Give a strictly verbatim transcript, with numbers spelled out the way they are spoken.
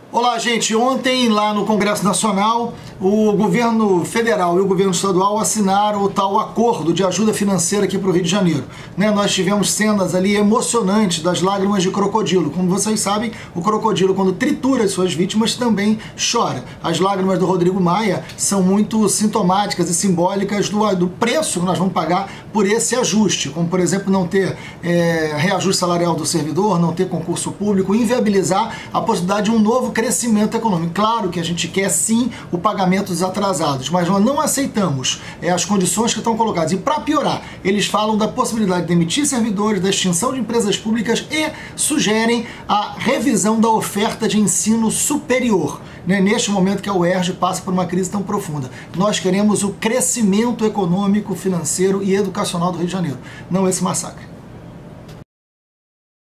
Olá, gente. Ontem, lá no Congresso Nacional, o governo federal e o governo estadual assinaram o tal acordo de ajuda financeira aqui para o Rio de Janeiro. Né? Nós tivemos cenas ali emocionantes das lágrimas de crocodilo. Como vocês sabem, o crocodilo, quando tritura as suas vítimas, também chora. As lágrimas do Rodrigo Maia são muito sintomáticas e simbólicas do, do preço que nós vamos pagar por esse ajuste, como, por exemplo, não ter é, reajuste salarial do servidor, não ter concurso público, inviabilizar a possibilidade de um novo crescimento econômico. Claro que a gente quer sim o pagamento dos atrasados, mas nós não aceitamos é, as condições que estão colocadas. E para piorar, eles falam da possibilidade de demitir servidores, da extinção de empresas públicas e sugerem a revisão da oferta de ensino superior, né, neste momento que a U E R J passa por uma crise tão profunda. Nós queremos o crescimento econômico, financeiro e educacional do Rio de Janeiro, não esse massacre.